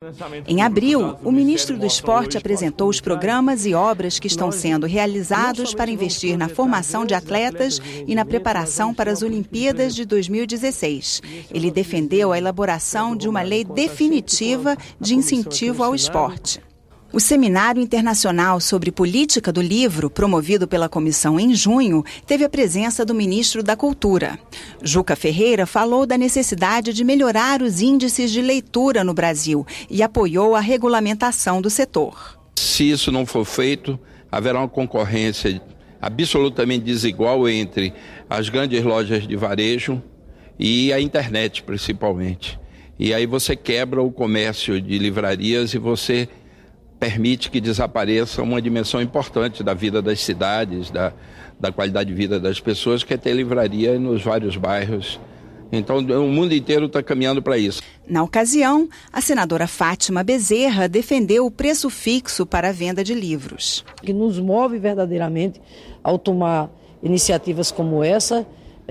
Em abril, o ministro do Esporte apresentou os programas e obras que estão sendo realizados para investir na formação de atletas e na preparação para as Olimpíadas de 2016. Ele defendeu a elaboração de uma lei definitiva de incentivo ao esporte. O Seminário Internacional sobre Política do Livro, promovido pela comissão em junho, teve a presença do ministro da Cultura. Juca Ferreira falou da necessidade de melhorar os índices de leitura no Brasil e apoiou a regulamentação do setor. Se isso não for feito, haverá uma concorrência absolutamente desigual entre as grandes lojas de varejo e a internet, principalmente. E aí você quebra o comércio de livrarias e você permite que desapareça uma dimensão importante da vida das cidades, da qualidade de vida das pessoas, que é ter livraria nos vários bairros. Então, o mundo inteiro está caminhando para isso. Na ocasião, a senadora Fátima Bezerra defendeu o preço fixo para a venda de livros. O que nos move verdadeiramente ao tomar iniciativas como essa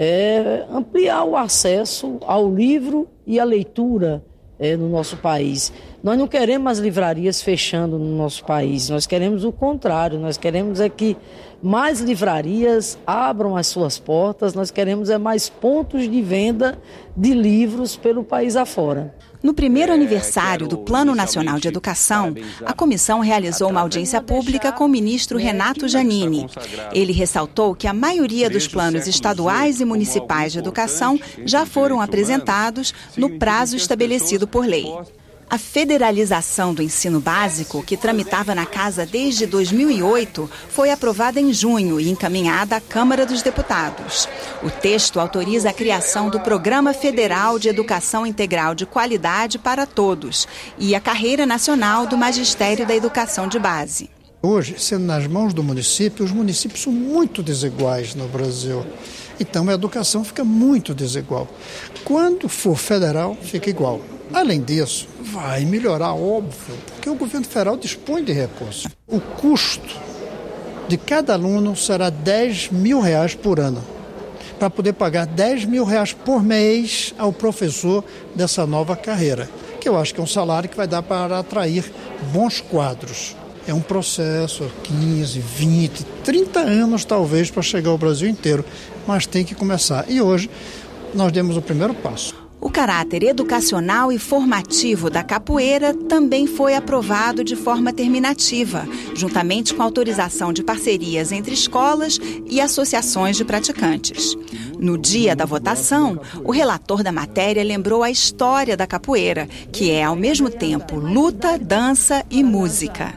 é ampliar o acesso ao livro e à leitura no nosso país. Nós não queremos as livrarias fechando no nosso país, nós queremos o contrário, nós queremos que mais livrarias abram as suas portas, nós queremos mais pontos de venda de livros pelo país afora. No primeiro aniversário do Plano Nacional de Educação, a comissão realizou uma audiência pública com o ministro Renato Giannini. Ele ressaltou que a maioria dos planos estaduais e municipais de educação já foram apresentados no prazo estabelecido por lei. A federalização do ensino básico, que tramitava na Casa desde 2008, foi aprovada em junho e encaminhada à Câmara dos Deputados. O texto autoriza a criação do Programa Federal de Educação Integral de Qualidade para Todos e a Carreira Nacional do Magistério da Educação de Base. Hoje, sendo nas mãos do município, os municípios são muito desiguais no Brasil. Então, a educação fica muito desigual. Quando for federal, fica igual. Além disso, vai melhorar, óbvio, porque o governo federal dispõe de recursos. O custo de cada aluno será R$10 mil por ano, para poder pagar R$10 mil por mês ao professor dessa nova carreira, que eu acho que é um salário que vai dar para atrair bons quadros. É um processo, 15, 20, 30 anos talvez para chegar ao Brasil inteiro, mas tem que começar. E hoje nós demos o primeiro passo. O caráter educacional e formativo da capoeira também foi aprovado de forma terminativa, juntamente com a autorização de parcerias entre escolas e associações de praticantes. No dia da votação, o relator da matéria lembrou a história da capoeira, que é, ao mesmo tempo, luta, dança e música.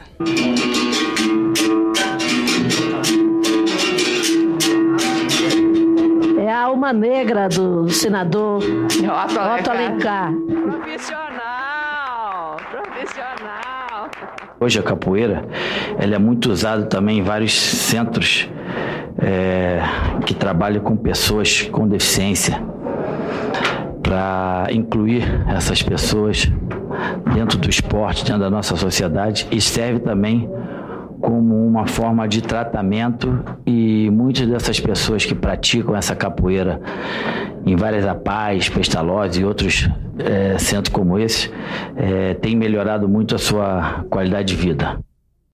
É a alma negra do senador Otto Alencar. Profissional. Hoje a capoeira ela é muito usada também em vários centros que trabalham com pessoas com deficiência, para incluir essas pessoas dentro do esporte, dentro da nossa sociedade, e serve também como uma forma de tratamento, e muitas dessas pessoas que praticam essa capoeira em várias APAES, Pestalozzi e outros centros como esse, têm melhorado muito a sua qualidade de vida.